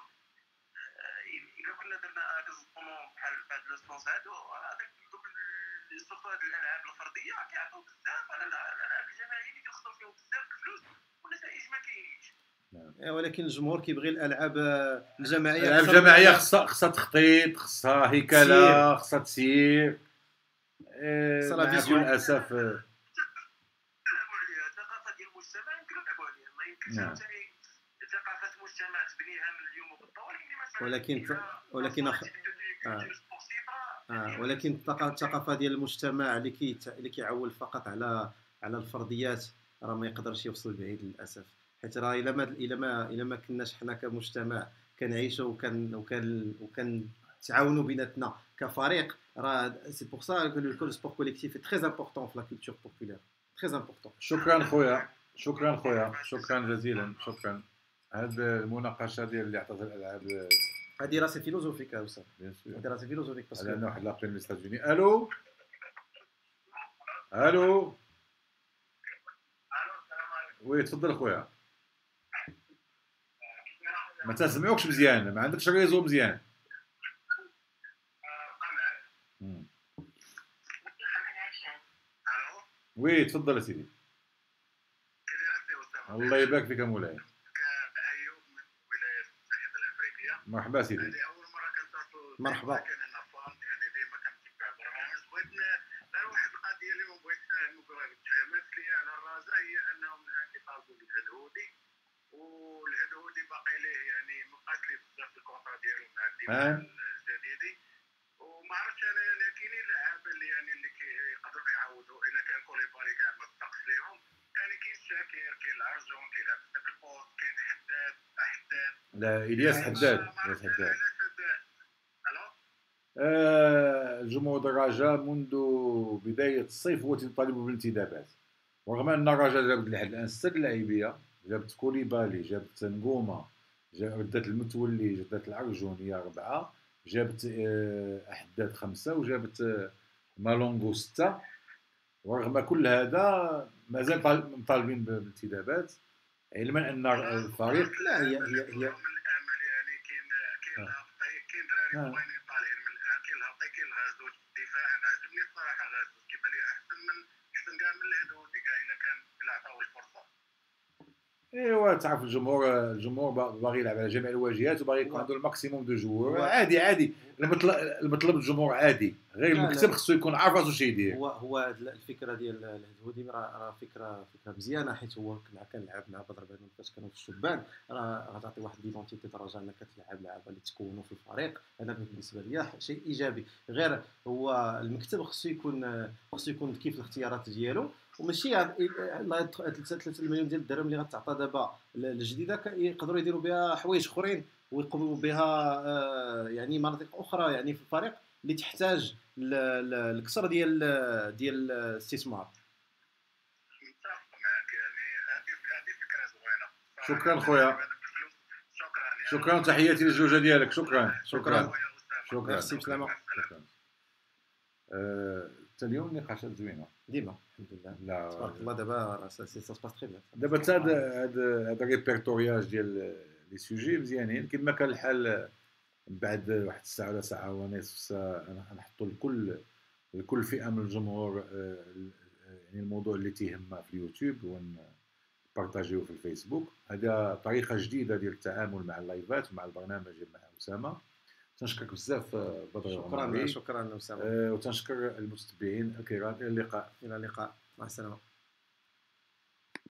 الا كنا درنا هاد الزطمون بحال هاد لو سونس هادو هذاك دوك سورتو هاد الالعاب الفرديه كيعطيو بزاف على الالعاب الجماعيه اللي كيخسروا فيهم بزاف الفلوس والنتائج ما كاينينش. ولكن الجمهور كيبغي الالعاب الجماعيه الالعاب الجماعيه خصها خصها تخطيط خصها هيكله خصها تسيير مع كل اسف نلعبوا عليها الثقافه ديال المجتمع يمكن نلعبوا عليها ما يمكنش ثاني ثقافه المجتمع تبنيها من اليوم وبالطول ولكن ولكن أخ... آه. آه. ولكن الثقافه ديال المجتمع اللي كي اللي كيعول فقط على على الفرديات راه ما يقدرش يوصل بعيد للاسف. حيت راه الا ما الا ما الا ما كناش حنا كمجتمع كنعيشوا وكان وكان وكان تعاونوا بيناتنا كفريق راه سي بور سا كو لو سبور كوليكتيف تري امبورطون في لا كولتور بوبولير تري امبورطون. شكرا خويا شكرا خويا شكرا جزيلا شكرا. هاد المناقشه ديال اللي عطات الالعاب هذه راسي فيلوزوفيك اوسا هذه راسي فيلوزوفيك باسكو لانه واحد لابيل من ستادوني. الو الو وي تفضل خويا ما تسمعوكش مزيان ما عندكش ريزو مزيان. وي تفضل سيدي. الله يبارك فيك مولاي. ايوب من الولايات المتحده الامريكيه. مرحبا سيدي. هذه اول مره كنتصل. مرحبا. انا فان يعني ديما كنتبع البرنامج بغيت غير واحد القضيه اللي ما بغيتش نقولها تفهمت لي على الرجاء هي انهم الان كيطالبوا بالهدهودي والهدهودي باقي ليه يعني ما بقاش ليه بزاف الكونطرا ديالو مع الديوان الجديدي وما عرفتش انا يعني كاينين لعابه اللي يعني اللي كيقدروا يعوضوا الا كان كوليبالي كاع ما صدقش ليهم يعني كاين شاكر كاين العرجون كاين عبد القوس كاين حداد حداد لا الياس حداد الياس حداد. آه جمهور الرجاء منذ بدايه الصيف هو يطالب بالانتدابات رغم ان الرجاء جابت لحد الان ست لاعبيه جابت كوليبالي جابت نقومه ردات المتولي جابت العرجونيه اربعه جابت آه احداد خمسه وجابت آه مالونغو سته ورغم كل هذا مازال طال- مطالبين بالانتدابات، علما ان الفريق لا هي هي من هي الامل يعني كاين كاين آه. الهبطي كاين دراري آه. زوينين طالعين من الان، كاين الهبطي كاين الغازوت في الدفاع. انا عجبني الصراحه غازوت، كيبان لي احسن من احسن كاع من الهدودي كاع الا كان الا عطاوه الفرصه. ايوا تعرف الجمهور الجمهور با- باغي يلعب على جميع الواجهات وباغي يكون هو- عنده الماكسيموم دو جوور. هو- عادي عادي، المطلب المطلب الجمهور عادي، غير لا، لا. المكتب خصو يكون عارف راسو شي يدير. هو هو هاد الفكره ديال الهدهودي راه راه فكره فكره مزيانه، حيت هو كنا كنلعب مع بدر بنون فاش كانوا في الشبان، راه غتعطي واحد ليدونتيتي درجه انك كتلعب لعابه اللي تكونوا في الفريق. هذا بالنسبه ليا شيء ايجابي. غير هو المكتب خصو يكون خصو يكون ذكي في الاختيارات ديالو، وماشي هاد ثلاثة مليون ديال الدرهم اللي غتعطى دابا الجديده يقدروا يديروا بها حوايج اخرين ويقوموا بها آه، يعني مناطق اخرى يعني في الفريق اللي تحتاج ل- ل- الكسر ديال ديال الاستثمار. متفق معك يعني هذه هذه فكره زوينه. شكراً خويا. شكرا يعني. شكرا، تحياتي للزوجه ديالك. شكرا شكراً. شكرا شكرا. ميرسي، بسلامه. شكرا. آه، حتى اليوم نقاشات زوينه. ديما الحمد لله لا تبارك الله. دابا راه سا سا باس تري بيان. دابا حتى هذا هذا هذا الريبرتورياج ديال لي سوجي مزيانين كما كان الحال. من بعد واحد الساعه ولا ساعه ونصف ساعه نحطوا لكل لكل فئه من الجمهور آه، يعني الموضوع اللي تيهمها في اليوتيوب ونبارطاجيوه في الفيسبوك. هذا طريقه جديده ديال التعامل مع اللايفات ومع البرنامج مع اسامه. تنشكرك بزاف آه، بدر شكرا الغماري. شكرا اسامه. آه، وتنشكر المتتبعين الكرام. الى اللقاء. الى اللقاء، مع السلامه.